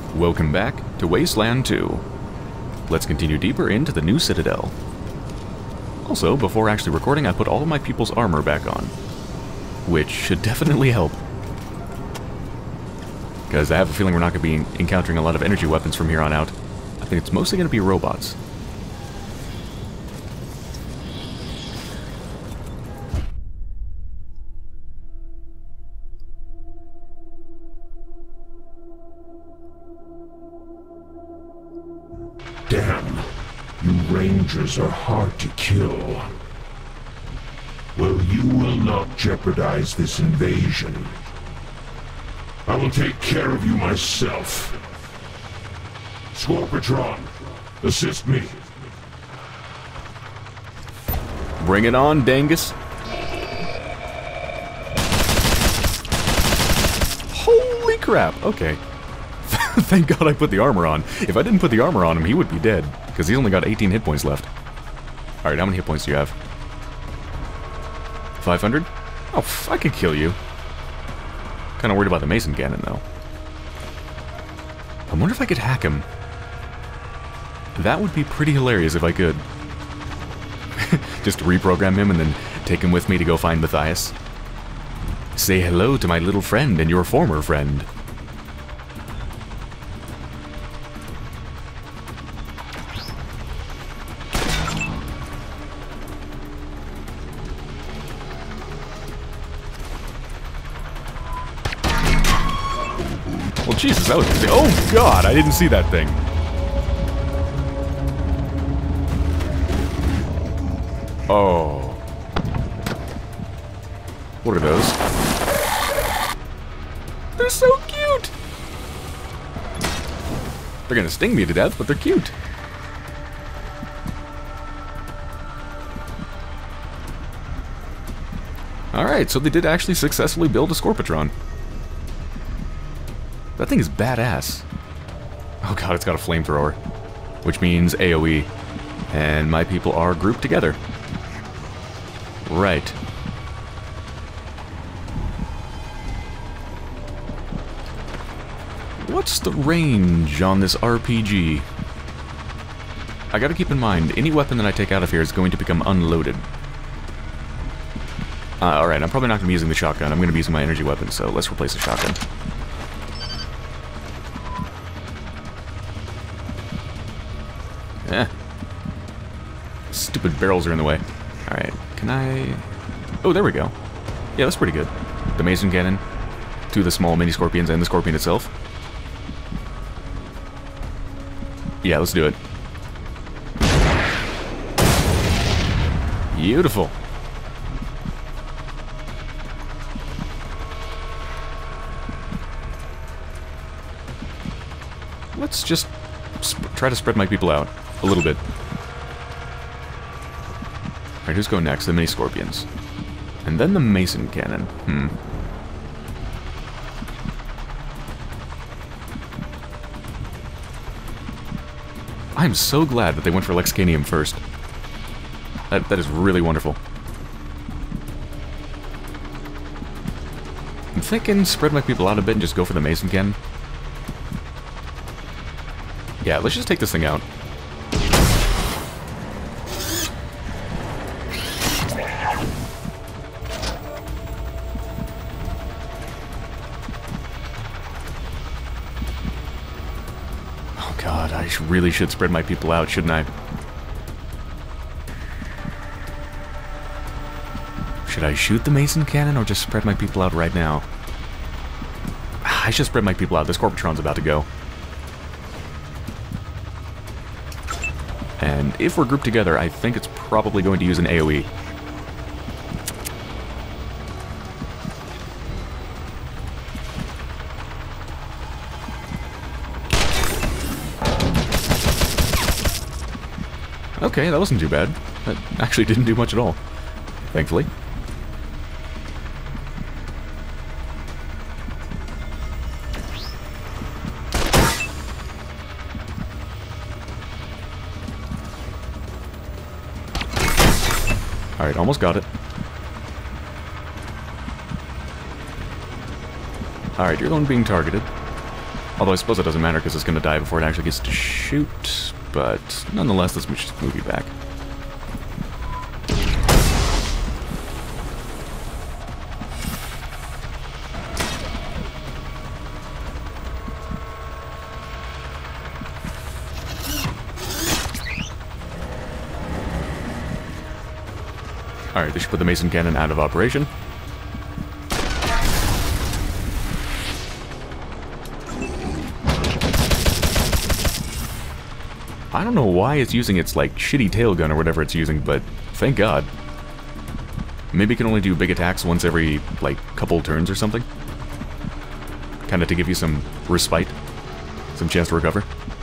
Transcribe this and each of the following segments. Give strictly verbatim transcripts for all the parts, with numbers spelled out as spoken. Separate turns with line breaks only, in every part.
Welcome back to Wasteland two. Let's continue deeper into the new Citadel. Also, before actually recording, I put all of my people's armor back on, which should definitely help. Because I have a feeling we're not going to be encountering a lot of energy weapons from here on out. I think it's mostly going to be robots.
Damn, you Rangers are hard to kill. Well, you will not jeopardize this invasion. I will take care of you myself. Scorpatron, assist me.
Bring it on, Dangus. Holy crap, okay. Thank God I put the armor on. If I didn't put the armor on him, he would be dead. Because he's only got eighteen hit points left. Alright, how many hit points do you have? five hundred? Oh, I could kill you. Kind of worried about the Mason Cannon, though. I wonder if I could hack him. That would be pretty hilarious if I could. Just reprogram him and then take him with me to go find Matthias. Say hello to my little friend and your former friend. Well, Jesus, that was... Oh, God, I didn't see that thing. Oh. What are those? They're so cute! They're gonna sting me to death, but they're cute. Alright, so they did actually successfully build a Scorpatron. That thing is badass. Oh god, it's got a flamethrower. Which means AoE. And my people are grouped together. Right. What's the range on this R P G? I gotta keep in mind, any weapon that I take out of here is going to become unloaded. Uh, Alright, I'm probably not going to be using the shotgun. I'm going to be using my energy weapon, so let's replace the shotgun. Eh. Stupid barrels are in the way. Alright, can I... Oh, there we go. Yeah, that's pretty good. The Mason Cannon, two of the small mini Scorpions, and the Scorpion itself. Yeah, let's do it. Beautiful. Let's just sp try to spread my people out a little bit. Alright, who's going next? The mini Scorpions. And then the Mason Cannon. Hmm. I'm so glad that they went for Lexicanium first. That, that is really wonderful. I'm thinking spread my people out a bit and just go for the Mason Cannon. Yeah, let's just take this thing out. Oh god, I really should spread my people out, shouldn't I? Should I shoot the Mason Cannon or just spread my people out right now? I should spread my people out. This Scorpatron's about to go. And if we're grouped together, I think it's probably going to use an AoE. Okay, that wasn't too bad. That actually didn't do much at all, thankfully. Alright, almost got it. Alright, you're the one being targeted. Although I suppose it doesn't matter because it's going to die before it actually gets to shoot. But nonetheless, let's just move you back. Alright, they should put the Mason Cannon out of operation. I don't know why it's using its, like, shitty tail gun or whatever it's using, but thank God. Maybe it can only do big attacks once every, like, couple turns or something? Kind of to give you some respite. Some chance to recover.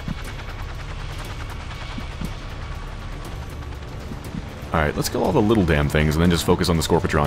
Alright, let's kill all the little damn things and then just focus on the Scorpitron.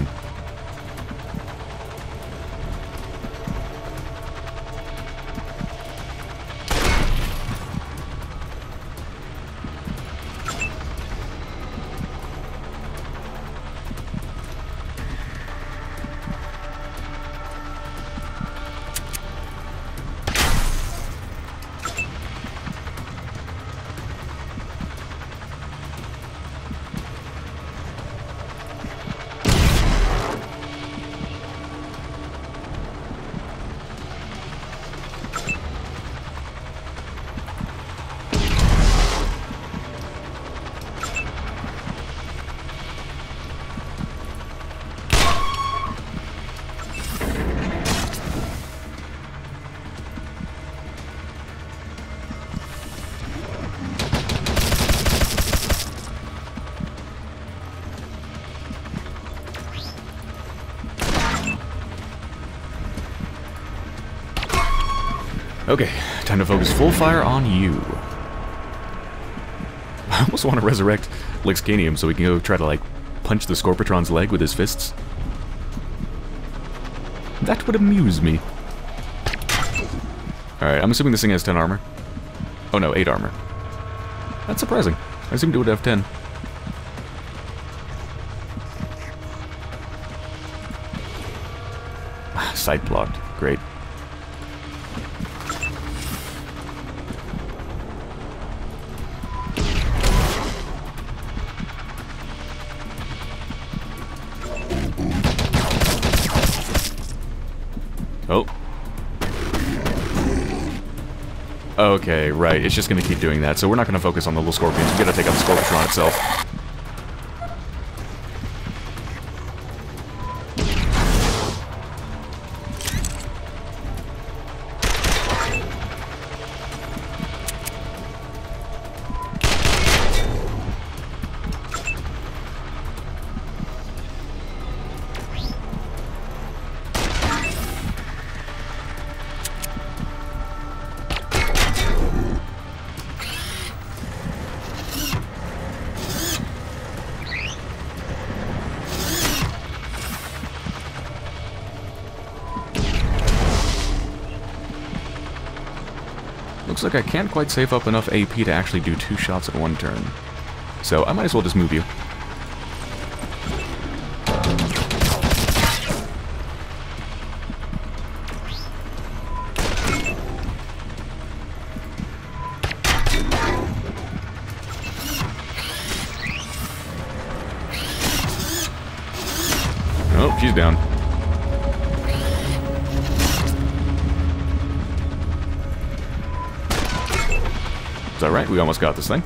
Okay, time to focus full fire on you. I almost want to resurrect Lixcanium so we can go try to, like, punch the Scorpitron's leg with his fists. That would amuse me. Alright, I'm assuming this thing has ten armor. Oh no, eight armor. That's surprising. I assumed it would have ten. Side blocked. Great. Oh. Okay, right. It's just going to keep doing that. So we're not going to focus on the little scorpions. We got to take out the Scorpitron itself. Looks like I can't quite save up enough A P to actually do two shots in one turn. So I might as well just move you. Oh, she's down. Is that right? We almost got this thing.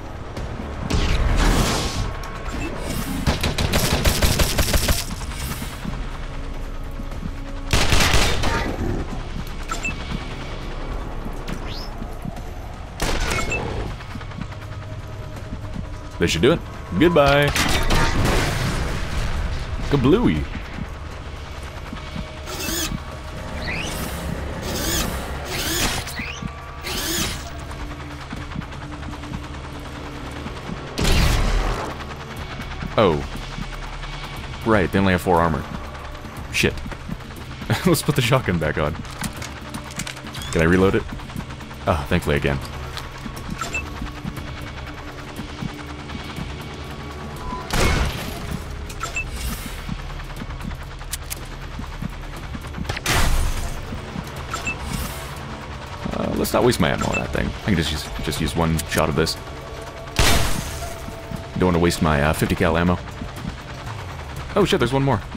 They should do it. Goodbye. Kablooey. Oh. Right, they only have four armor. Shit. Let's put the shotgun back on. Can I reload it? Oh, thankfully I can. Uh, let's not waste my ammo on that thing. I can just use, just use one shot of this. Don't want to waste my uh, fifty cal ammo. Oh shit, there's one more.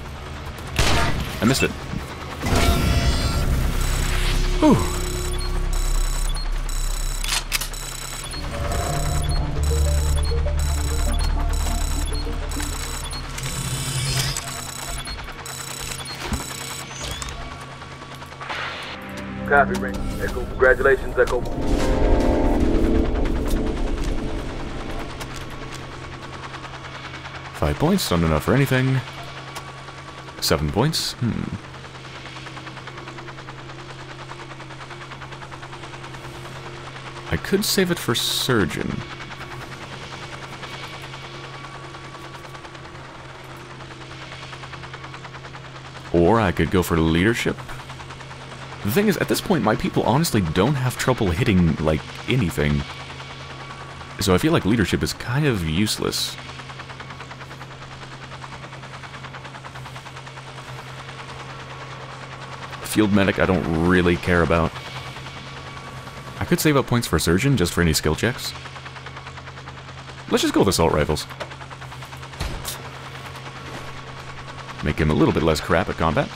I missed it. Whew.
Copy, Ring. Echo. Congratulations, Echo.
Five points, not enough for anything. Seven points. Hmm. I could save it for Surgeon. Or I could go for Leadership. The thing is, at this point, my people honestly don't have trouble hitting, like, anything. So I feel like Leadership is kind of useless. Field Medic I don't really care about. I could save up points for Surgeon just for any skill checks. Let's just go with Assault Rifles. Make him a little bit less crap at combat.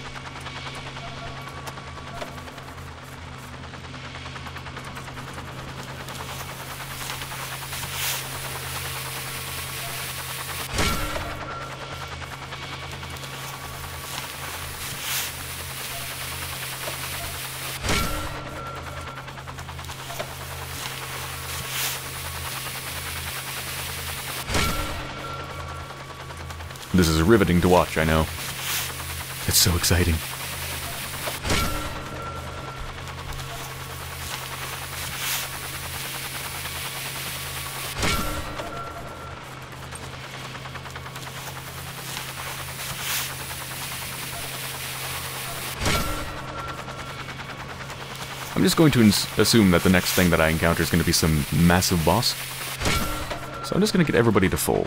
This is riveting to watch, I know. It's so exciting. I'm just going to assume that the next thing that I encounter is going to be some massive boss. So I'm just going to get everybody to full.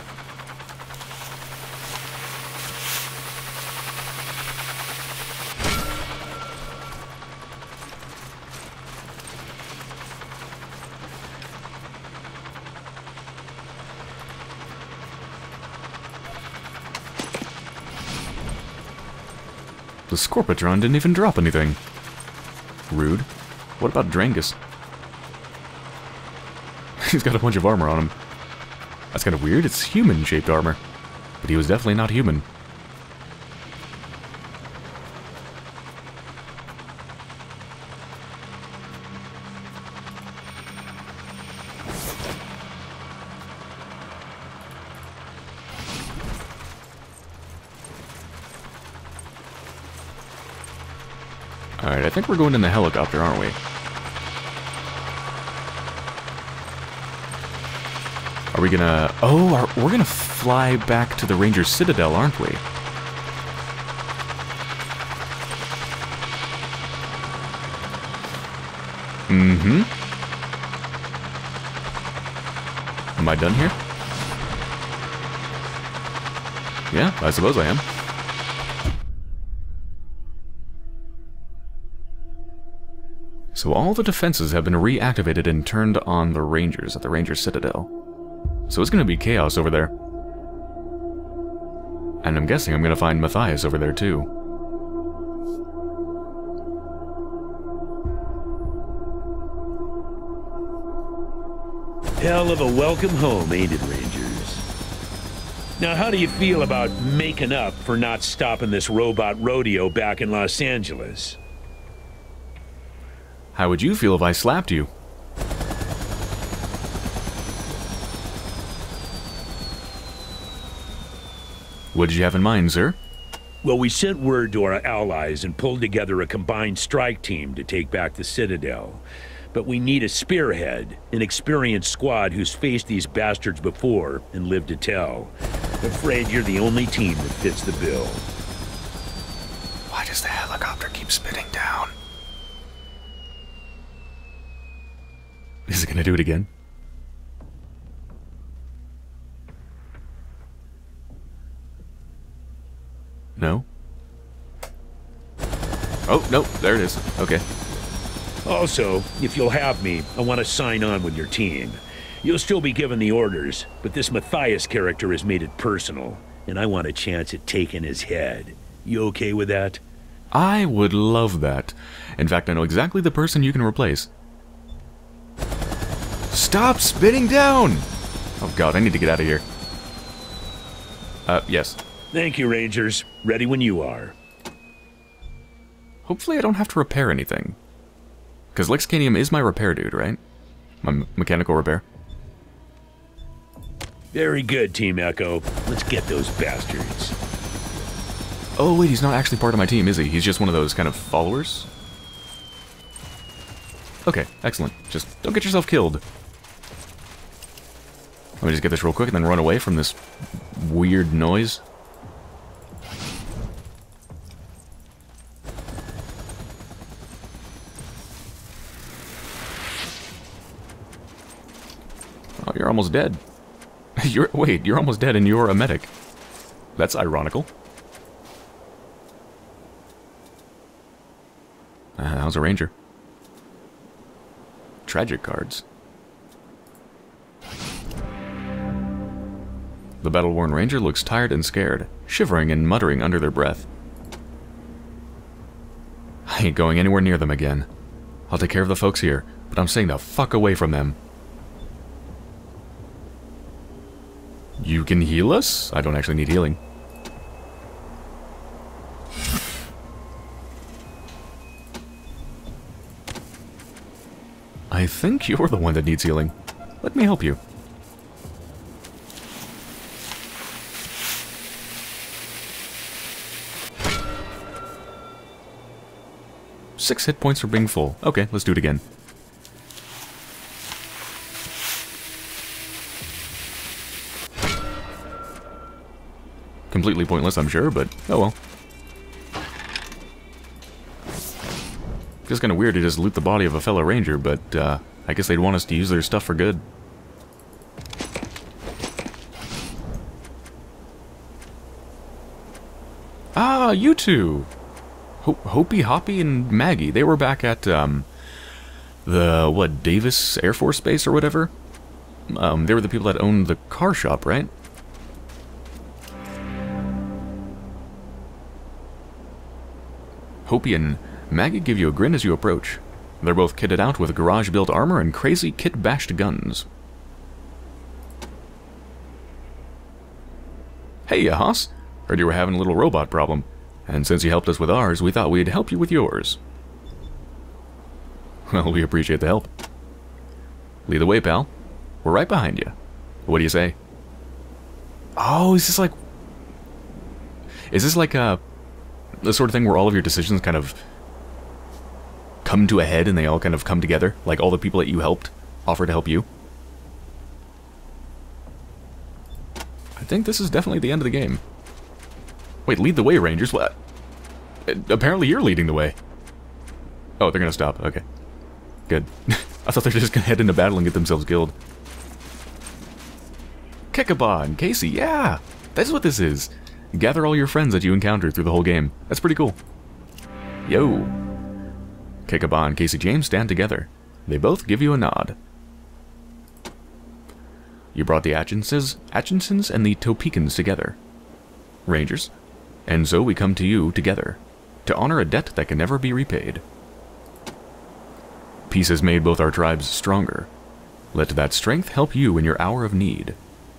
The Scorpitron didn't even drop anything. Rude. What about Drangus? He's got a bunch of armor on him. That's kind of weird. It's human-shaped armor. But he was definitely not human. Alright, I think we're going in the helicopter, aren't we? Are we gonna... Oh, are, we're gonna fly back to the Ranger Citadel, aren't we? Mm-hmm. Am I done here? Yeah, I suppose I am. So all the defenses have been reactivated and turned on the Rangers at the Ranger Citadel. So it's going to be chaos over there. And I'm guessing I'm going to find Matthias over there too.
Hell of a welcome home, ain't it, Rangers? Now, how do you feel about making up for not stopping this robot rodeo back in Los Angeles?
How would you feel if I slapped you? What did you have in mind, sir?
Well, we sent word to our allies and pulled together a combined strike team to take back the Citadel. But we need a spearhead, an experienced squad who's faced these bastards before and lived to tell. I'm afraid you're the only team that fits the bill.
Why does the helicopter keep spitting down? Is it gonna do it again? No? Oh, no, there it is. Okay.
Also, if you'll have me, I want to sign on with your team. You'll still be given the orders, but this Matthias character has made it personal, and I want a chance at taking his head. You okay with that?
I would love that. In fact, I know exactly the person you can replace. Stop spinning down! Oh god, I need to get out of here. Uh, yes.
Thank you, Rangers. Ready when you are.
Hopefully I don't have to repair anything. Because Lexicanium is my repair dude, right? My m mechanical repair.
Very good, Team Echo. Let's get those bastards.
Oh wait, he's not actually part of my team, is he? He's just one of those kind of followers? Okay, excellent. Just don't get yourself killed. Let me just get this real quick and then run away from this weird noise. Oh, you're almost dead. You're wait, you're almost dead and you're a medic. That's ironical. Uh, how's a ranger? Tragic cards. The battle-worn ranger looks tired and scared, shivering and muttering under their breath. I ain't going anywhere near them again. I'll take care of the folks here, but I'm staying the fuck away from them. You can heal us? I don't actually need healing. I think you're the one that needs healing. Let me help you. Six hit points for being full. Okay, let's do it again. Completely pointless, I'm sure, but oh well. Feels kind of weird to just loot the body of a fellow ranger, but uh, I guess they'd want us to use their stuff for good. Ah, you two! Ho Hopi, Hoppy, and Maggie. They were back at, um, the, what, Davis Air Force Base or whatever? Um, they were the people that owned the car shop, right? Hopi and Maggie give you a grin as you approach. They're both kitted out with garage-built armor and crazy kit-bashed guns. Hey, Haas. Heard you were having a little robot problem. And since you helped us with ours, we thought we'd help you with yours. Well, we appreciate the help. Lead the way, pal. We're right behind you. What do you say? Oh, is this like... Is this like a... the sort of thing where all of your decisions kind of come to a head and they all kind of come together? Like all the people that you helped offer to help you? I think this is definitely the end of the game. Wait, lead the way, Rangers? What? Apparently you're leading the way. Oh, they're gonna stop. Okay. Good. I thought they were just gonna head into battle and get themselves killed. Kickabon, Casey, yeah! That's what this is. Gather all your friends that you encounter through the whole game. That's pretty cool. Yo. Kickabon and Casey James stand together. They both give you a nod. You brought the Atchinsons, Atchinsons and the Topekans together. Rangers. And so we come to you together, to honor a debt that can never be repaid. Peace has made both our tribes stronger. Let that strength help you in your hour of need.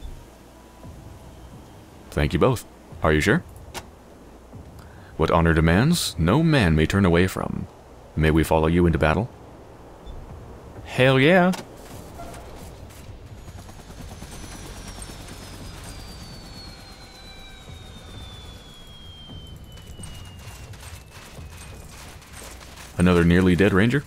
Thank you both. Are you sure? What honor demands, no man may turn away from. May we follow you into battle? Hell yeah! Another nearly dead ranger?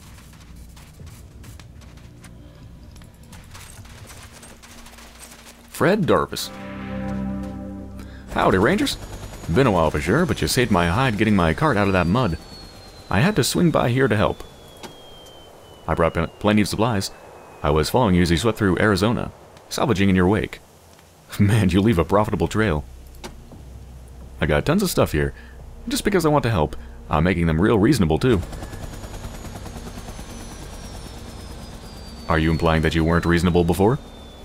Fred Darvis. Howdy, Rangers. Been a while for sure, but you saved my hide getting my cart out of that mud. I had to swing by here to help. I brought plenty of supplies. I was following you as you swept through Arizona, salvaging in your wake. Man, you leave a profitable trail. I got tons of stuff here. Just because I want to help, I'm making them real reasonable, too. Are you implying that you weren't reasonable before?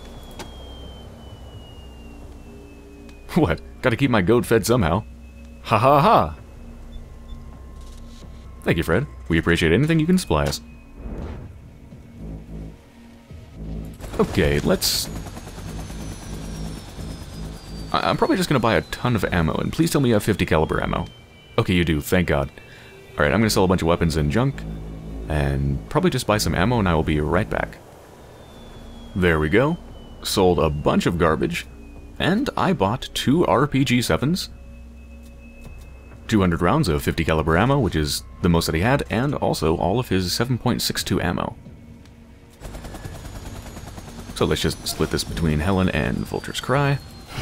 What? Gotta keep my goat fed somehow. Ha ha ha! Thank you, Fred. We appreciate anything you can supply us. Okay, let's... I I'm probably just gonna buy a ton of ammo, and please tell me you have fifty caliber ammo. Okay, you do, thank God. Alright, I'm gonna sell a bunch of weapons and junk, and probably just buy some ammo, and I will be right back. There we go. Sold a bunch of garbage, and I bought two R P G sevens, two hundred rounds of fifty caliber ammo, which is the most that he had, and also all of his seven point six two ammo. So let's just split this between Helen and Vulture's Cry.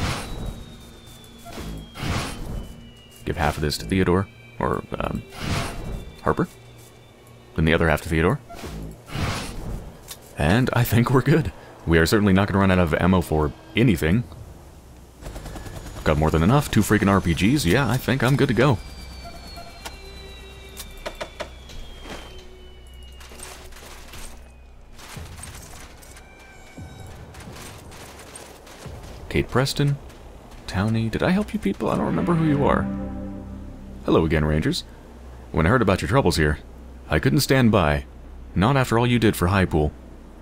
Give half of this to Theodore, or um, Harper, then the other half to Theodore. And I think we're good. We are certainly not going to run out of ammo for anything. Got more than enough. Two freaking R P Gs. Yeah, I think I'm good to go. Kate Preston. Townie. Did I help you people? I don't remember who you are. Hello again, Rangers. When I heard about your troubles here, I couldn't stand by. Not after all you did for High Pool.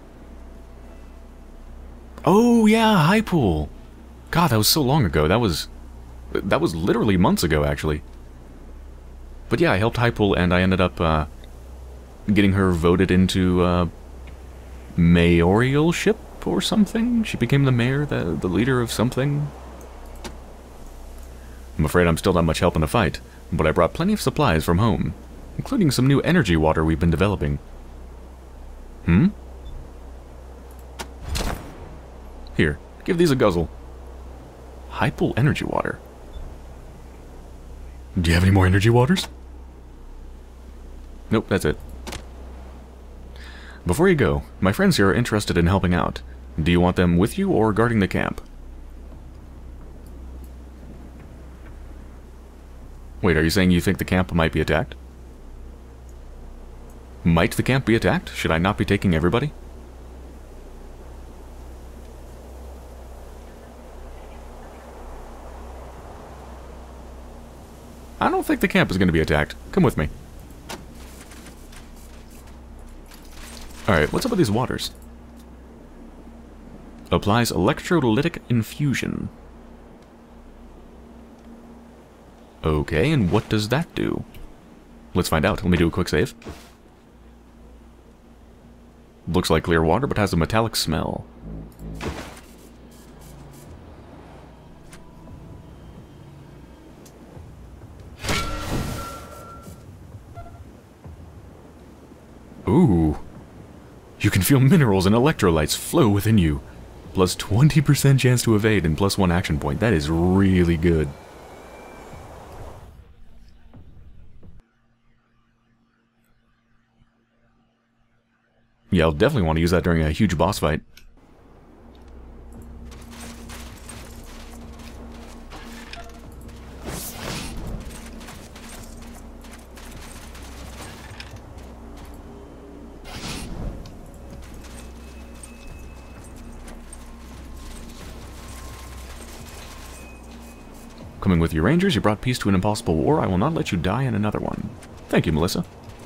Oh, yeah, High Pool. God, that was so long ago. That was... That was literally months ago, actually. But yeah, I helped High Pool, and I ended up, uh... getting her voted into, uh... mayoralship or something? She became the mayor, the, the leader of something? I'm afraid I'm still not much help in the fight, but I brought plenty of supplies from home, including some new energy water we've been developing. Hmm? Here, give these a guzzle. High Pool energy water. Do you have any more energy waters? Nope, that's it. Before you go, my friends here are interested in helping out. Do you want them with you or guarding the camp? Wait, are you saying you think the camp might be attacked? Might the camp be attacked? Should I not be taking everybody? I don't think the camp is going to be attacked. Come with me. Alright, what's up with these waters? Applies electrolytic infusion. Okay, and what does that do? Let's find out. Let me do a quick save. Looks like clear water, but has a metallic smell. Ooh. You can feel minerals and electrolytes flow within you. Plus twenty percent chance to evade and plus one action point. That is really good. Yeah, I'll definitely want to use that during a huge boss fight. Coming with your Rangers, you brought peace to an impossible war. I will not let you die in another one. Thank you, Melissa.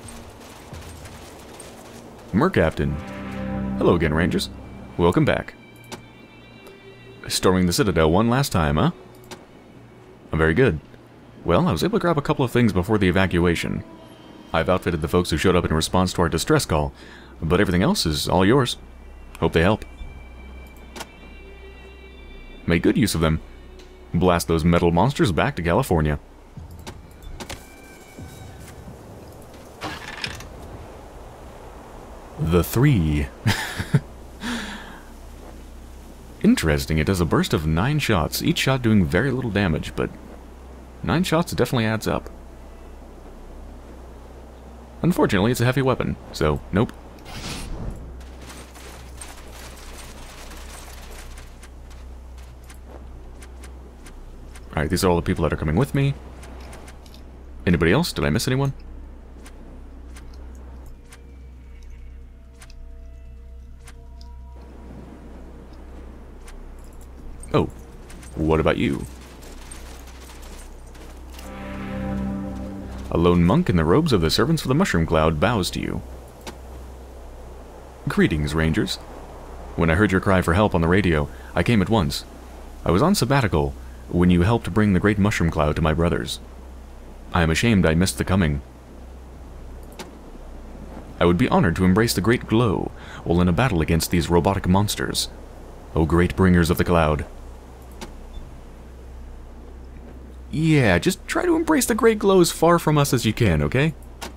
Mercaptain. Hello again, Rangers. Welcome back. Storming the Citadel one last time, huh? Oh, very good. Well, I was able to grab a couple of things before the evacuation. I've outfitted the folks who showed up in response to our distress call, but everything else is all yours. Hope they help. Make good use of them. Blast those metal monsters back to California. The three. Interesting, it does a burst of nine shots, each shot doing very little damage, but nine shots definitely adds up. Unfortunately, it's a heavy weapon, so nope. Alright, these are all the people that are coming with me. Anybody else? Did I miss anyone? Oh, what about you? A lone monk in the robes of the servants of the Mushroom Cloud bows to you. Greetings, Rangers. When I heard your cry for help on the radio, I came at once. I was on sabbatical when you helped bring the Great Mushroom Cloud to my brothers. I am ashamed I missed the coming. I would be honored to embrace the Great Glow while in a battle against these robotic monsters. O great bringers of the cloud. Yeah, just try to embrace the Great Glow as far from us as you can, okay?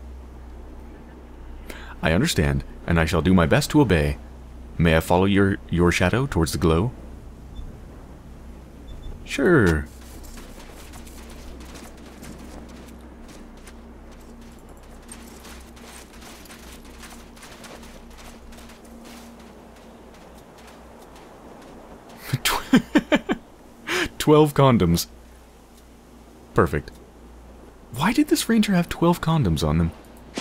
I understand, and I shall do my best to obey. May I follow your, your shadow towards the glow? Sure. Twelve condoms. Perfect. Why did this ranger have twelve condoms on them?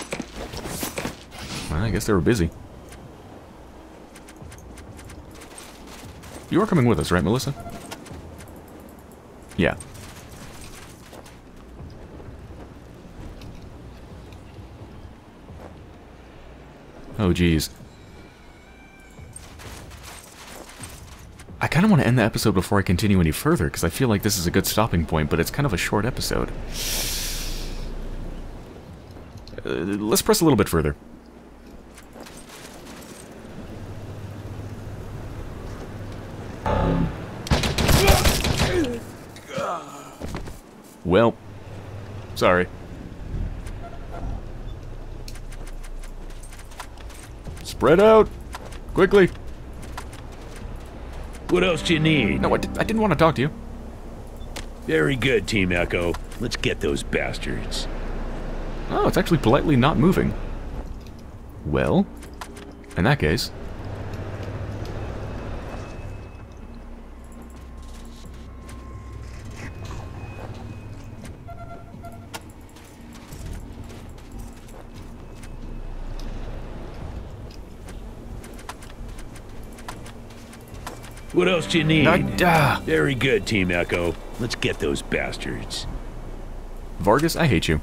Well, I guess they were busy. You are coming with us, right, Melissa? Yeah. Oh, geez. I kind of want to end the episode before I continue any further, because I feel like this is a good stopping point, but it's kind of a short episode. Uh, let's press a little bit further. Well, sorry. Spread out! Quickly!
What else do you need?
No, I, di I didn't want to talk to you.
Very good, Team Echo. Let's get those bastards.
Oh, it's actually politely not moving. Well, in that case...
What else do you need?
Uh,
Very good, Team Echo. Let's get those bastards.
Vargas, I hate you.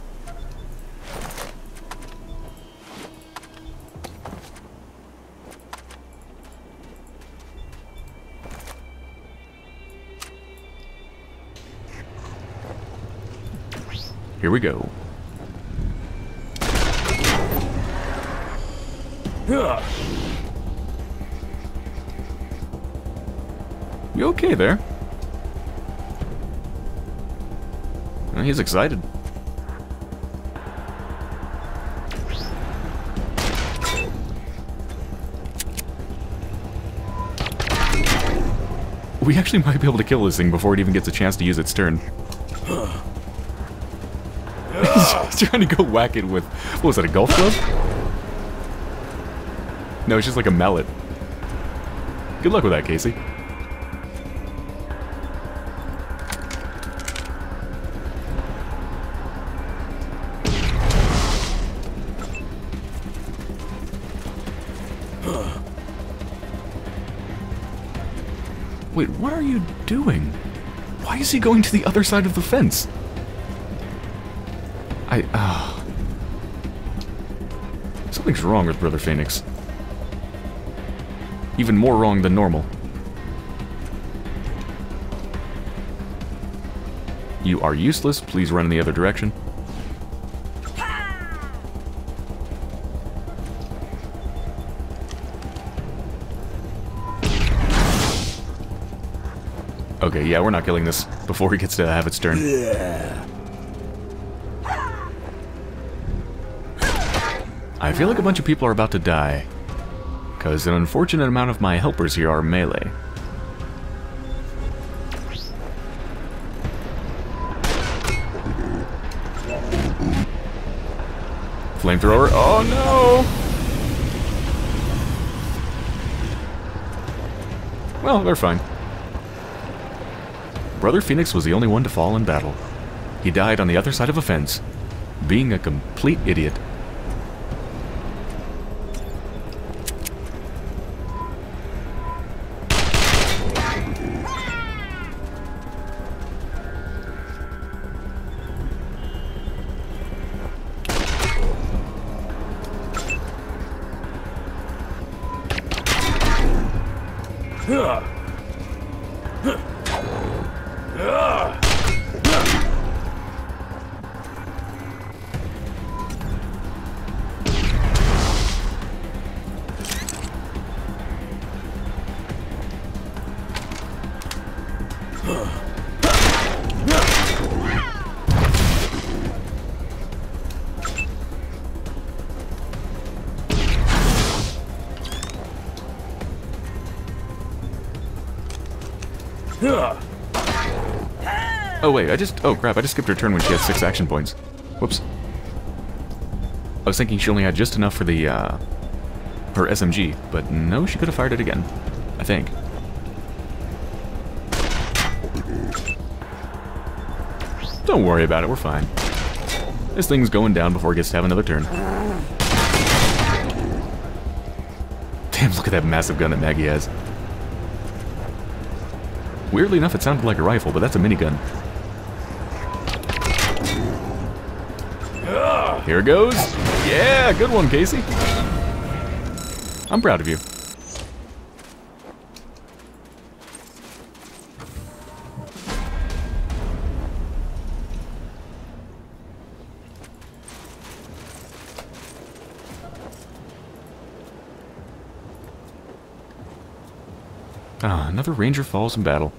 Here we go. You okay there? Well, he's excited. We actually might be able to kill this thing before it even gets a chance to use its turn. He's trying to go whack it with... What was that, a golf club? No, it's just like a mallet. Good luck with that, Casey. Wait, what are you doing? Why is he going to the other side of the fence? I, ah... Uh, something's wrong with Brother Phoenix. Even more wrong than normal. You are useless. Please run in the other direction. Okay, yeah, we're not killing this before he gets to have its turn.
Yeah.
I feel like a bunch of people are about to die, because an unfortunate amount of my helpers here are melee. Flamethrower. Oh no! Well, they're fine. Brother Phoenix was the only one to fall in battle. He died on the other side of a fence, being a complete idiot. Oh wait, I just... Oh crap, I just skipped her turn when she had six action points. Whoops. I was thinking she only had just enough for the, uh... her S M G, but no, she could have fired it again. I think. Don't worry about it, we're fine. This thing's going down before it gets to have another turn. Damn, look at that massive gun that Maggie has. Weirdly enough, it sounded like a rifle, but that's a minigun. Here it goes. Yeah, good one, Casey. I'm proud of you. Ah, another ranger falls in battle.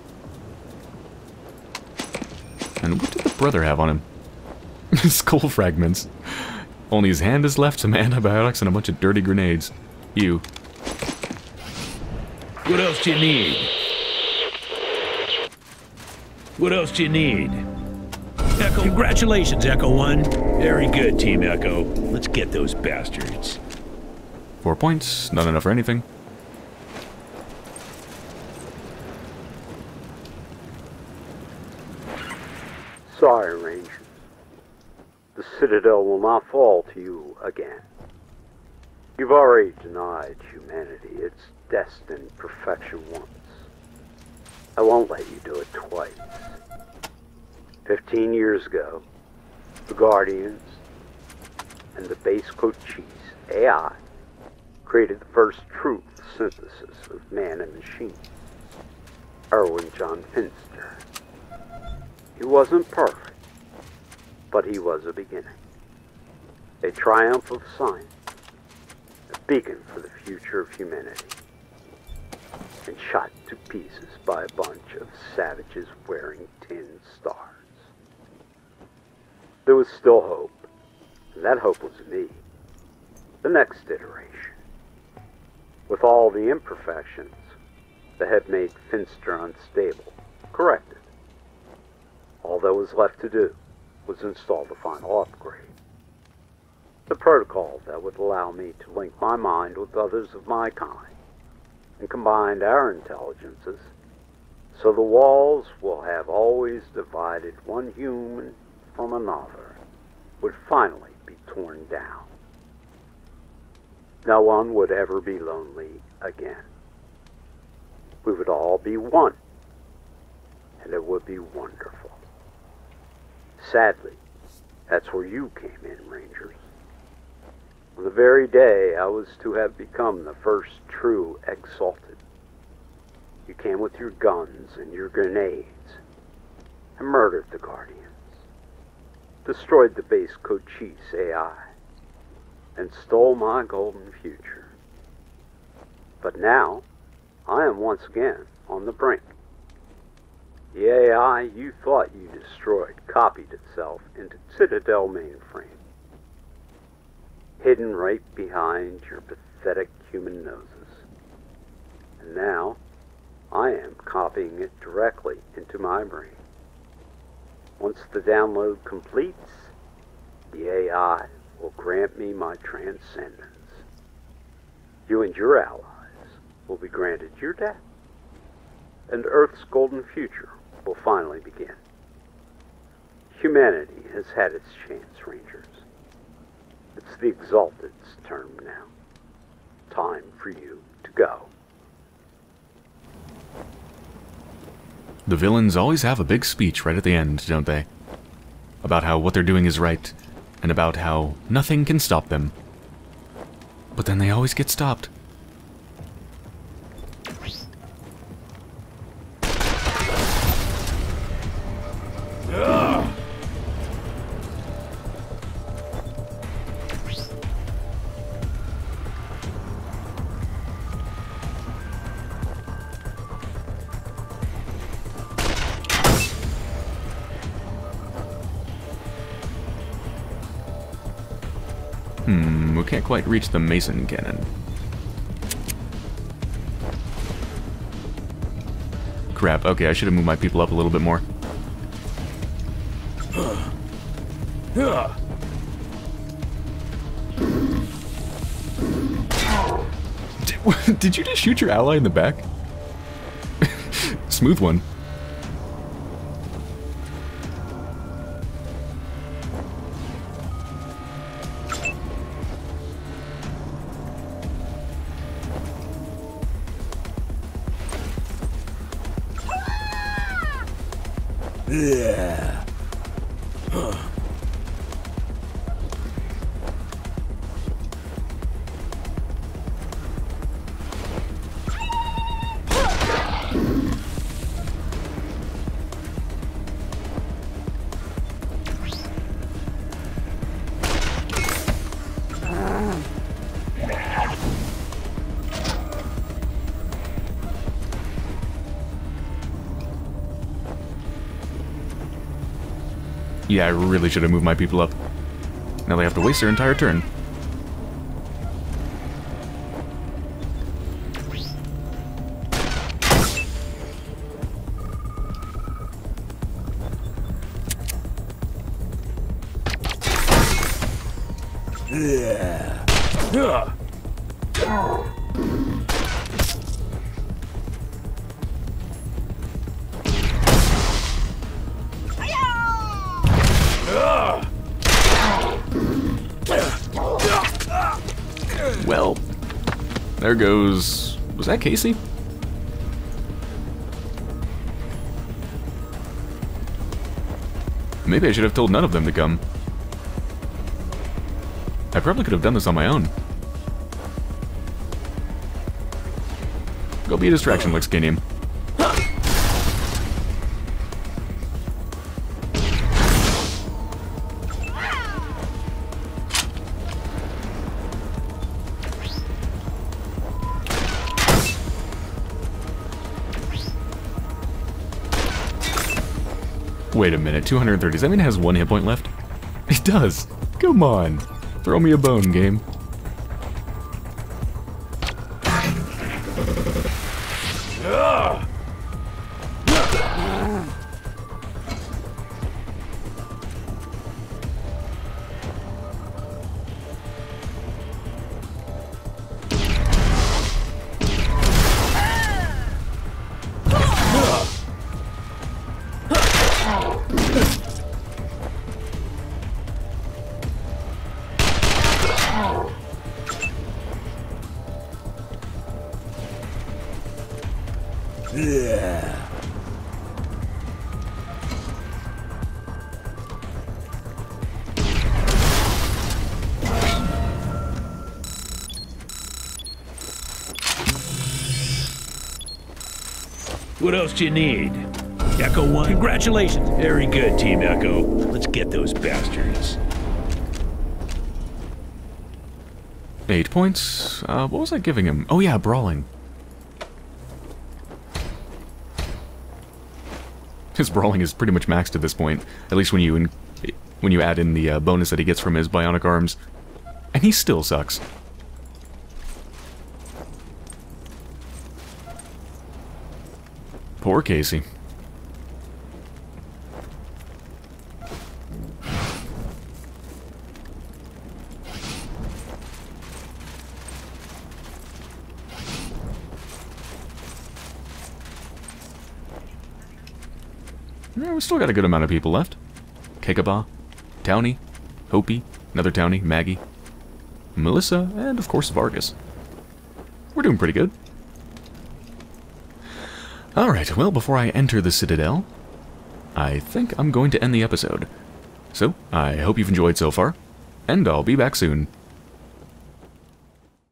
And what did the brother have on him? Skull fragments. Only his hand is left, some antibiotics, and a bunch of dirty grenades. Ew.
What else do you need? What else do you need? Echo, congratulations, Echo One. Very good, Team Echo. Let's get those bastards.
Four points, not enough for anything.
Sorry, Rangers. The Citadel will not fall to you again. You've already denied humanity its destined perfection once. I won't let you do it twice. Fifteen years ago, the Guardians and the base code chiefs, A I, created the first true synthesis of man and machine. Erwin John Finster. He wasn't perfect, but he was a beginning. A triumph of science, a beacon for the future of humanity, and shot to pieces by a bunch of savages wearing tin stars. There was still hope, and that hope was me, the next iteration. With all the imperfections that had made Finster unstable, corrected. All that was left to do was install the final upgrade. The protocol that would allow me to link my mind with others of my kind and combine our intelligences so the walls will have always divided one human from another would finally be torn down. No one would ever be lonely again. We would all be one, and it would be wonderful. Sadly, that's where you came in, Rangers. On the very day I was to have become the first true Exalted, you came with your guns and your grenades and murdered the Guardians, destroyed the base code chief's A I, and stole my golden future. But now, I am once again on the brink. The A I you thought you destroyed copied itself into Citadel mainframe, hidden right behind your pathetic human noses. And now, I am copying it directly into my brain. Once the download completes, the A I will grant me my transcendence. You and your allies will be granted your death, and Earth's golden future will finally begin. Humanity has had its chance, Rangers. It's the Exalted's turn now. Time for you to go.
The villains always have a big speech right at the end, don't they? About how what they're doing is right, and about how nothing can stop them. But then they always get stopped. can't quite reach the Mason cannon. Crap, okay, I should have moved my people up a little bit more. Did, did you just shoot your ally in the back? Smooth one.
Yeah.
Yeah, I really should have moved my people up. Now they have to waste their entire turn.
Yeah.
Well, there goes... Was that Casey? Maybe I should have told none of them to come. I probably could have done this on my own. Go be a distraction, Lexcanium. Wait a minute, two hundred thirty. Does that mean it has one hit point left? It does! Come on! Throw me a bone, game.
Yeah. What else do you need? Echo one? Congratulations. Very good, Team Echo. Let's get those bastards.
Eight points? Uh, what was I giving him? Oh yeah, brawling. His brawling is pretty much maxed at this point, at least when you in, when you add in the uh, bonus that he gets from his bionic arms. And he still sucks. Poor Casey. Yeah, we still got a good amount of people left. Kekaba, Townie, Hopi, another Townie, Maggie, Melissa, and of course Vargas. We're doing pretty good. Alright, well, before I enter the Citadel, I think I'm going to end the episode. So, I hope you've enjoyed so far, and I'll be back soon.